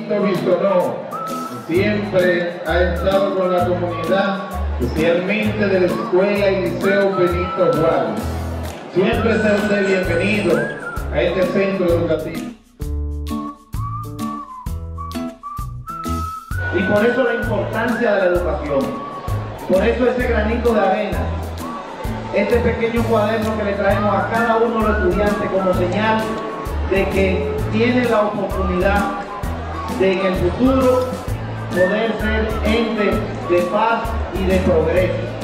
Benito Bisonó siempre ha estado con la comunidad, especialmente de la Escuela y Liceo Benito Juárez. Siempre sea usted bienvenido a este centro educativo. Y por eso la importancia de la educación, por eso ese granito de arena, este pequeño cuaderno que le traemos a cada uno de los estudiantes como señal de que tiene la oportunidad de en el futuro poder ser ente de paz y de progreso.